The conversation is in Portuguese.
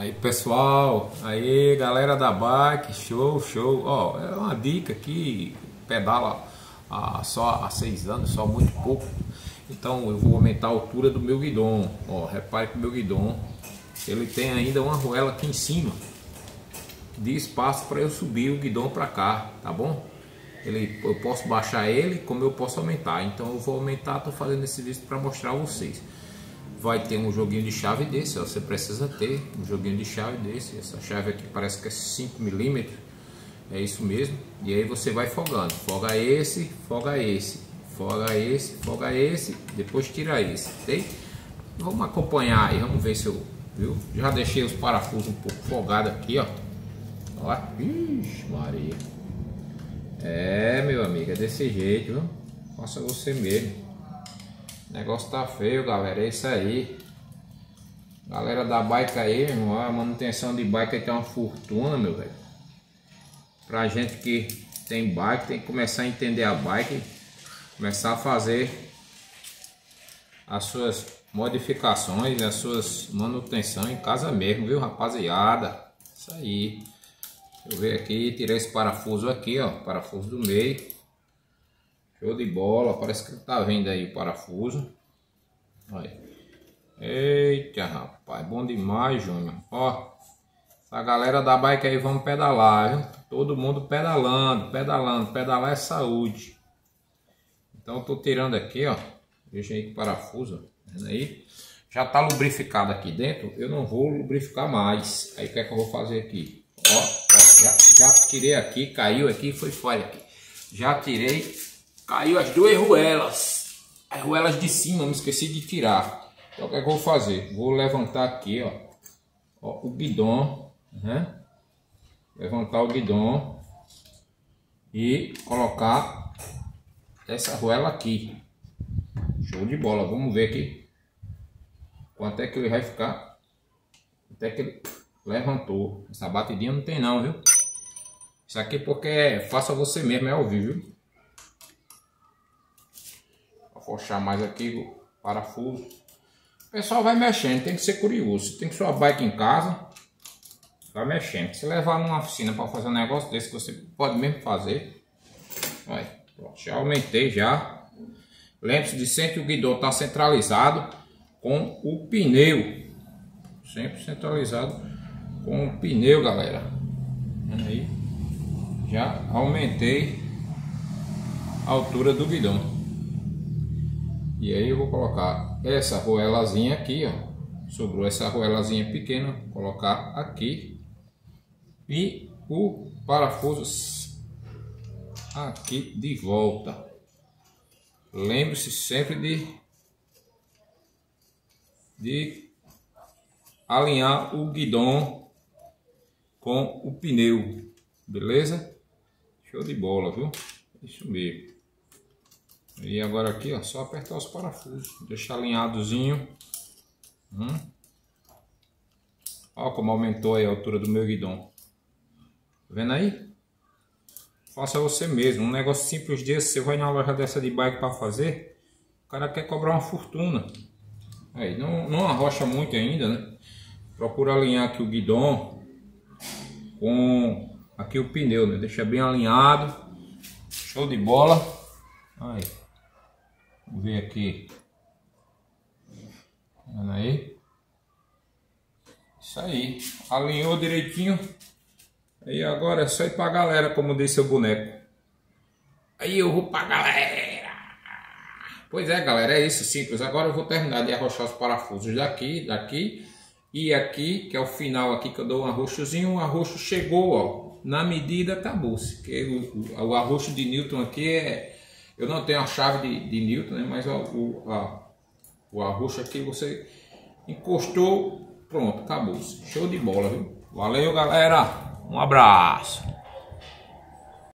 Aí pessoal, aí galera da bike, show, show. Ó, é uma dica que pedala só há 6 anos, só muito pouco. Então eu vou aumentar a altura do meu guidão. Ó, repare que o meu guidão, ele tem ainda uma arruela aqui em cima de espaço para eu subir o guidão para cá, tá bom? Eu posso baixar ele, como eu posso aumentar. Então eu vou aumentar, tô fazendo esse vídeo para mostrar a vocês. Vai ter um joguinho de chave desse, ó, você precisa ter um joguinho de chave desse. Essa chave aqui parece que é 5 mm, é isso mesmo. E aí você vai folgando, folga esse, folga esse, folga esse, folga esse, depois tira esse, tem? Vamos acompanhar aí, vamos ver se eu, viu? Já deixei os parafusos um pouco folgados aqui, ó. Ó, ixi, Maria. É, meu amigo, é desse jeito, viu? Faça você mesmo. O negócio tá feio, galera, é isso aí. Galera da bike aí, irmão, a manutenção de bike aí tem uma fortuna, meu velho. Pra gente que tem bike, tem que começar a entender a bike, começar a fazer as suas modificações, as suas manutenções em casa mesmo, viu, rapaziada? Isso aí. Deixa eu ver aqui, tirei esse parafuso aqui, ó, parafuso do meio. Show de bola, parece que tá vendo aí o parafuso. Olha. Eita, rapaz, bom demais, Júnior. Ó, essa galera da bike aí, vamos pedalar, viu? Todo mundo pedalando, pedalando, pedalar é saúde. Então eu tô tirando aqui, ó. Veja aí que parafuso, ó. Vendo aí? Já tá lubrificado aqui dentro, eu não vou lubrificar mais. Aí o que é que eu vou fazer aqui? Ó, já tirei aqui, caiu aqui, foi falha aqui. Já tirei. Caiu as duas arruelas. As arruelas de cima, me esqueci de tirar. Então o que é que eu vou fazer? Vou levantar aqui, ó o guidão. Levantar o guidão. E colocar essa arruela aqui. Show de bola. Vamos ver aqui quanto é que ele vai ficar. Até que ele levantou. Essa batidinha não tem não, viu? Isso aqui porque faça você mesmo, é ao vivo, viu? Afrouxar mais aqui o parafuso. O pessoal vai mexendo, tem que ser curioso. Tem que sua bike em casa, vai mexendo. Se levar numa oficina para fazer um negócio desse, você pode mesmo fazer. Vai, pronto, já aumentei já. Lembre-se de sempre o guidão está centralizado com o pneu. Sempre centralizado com o pneu, galera. Vendo aí? Já aumentei a altura do guidão. E aí eu vou colocar essa arruelazinha aqui, ó. Sobrou essa arruelazinha pequena, vou colocar aqui. E o parafuso aqui de volta. Lembre-se sempre de alinhar o guidão com o pneu. Beleza? Show de bola, viu? Isso mesmo. E agora aqui, ó, só apertar os parafusos, deixar alinhadozinho. Ó como aumentou aí a altura do meu guidão. Tá vendo aí? Faça você mesmo, um negócio simples desse, você vai na loja dessa de bike para fazer, o cara quer cobrar uma fortuna. Aí, não arrocha muito ainda, né? Procura alinhar aqui o guidão com aqui o pneu, né? Deixa bem alinhado. Show de bola. Aí. Vamos ver aqui. Olha aí. Isso aí. Alinhou direitinho. Aí agora é só ir pra galera, como disse o boneco. Aí eu vou pra galera. Pois é, galera, é isso, simples. Agora eu vou terminar de arrochar os parafusos daqui e aqui, que é o final aqui que eu dou um arrochozinho. O arrocho chegou, ó, na medida acabou-se. O arrocho de Newton aqui é... Eu não tenho a chave de Newton, né? Mas o arrocho aqui você encostou, pronto, acabou. Show de bola, viu? Valeu, galera. Um abraço.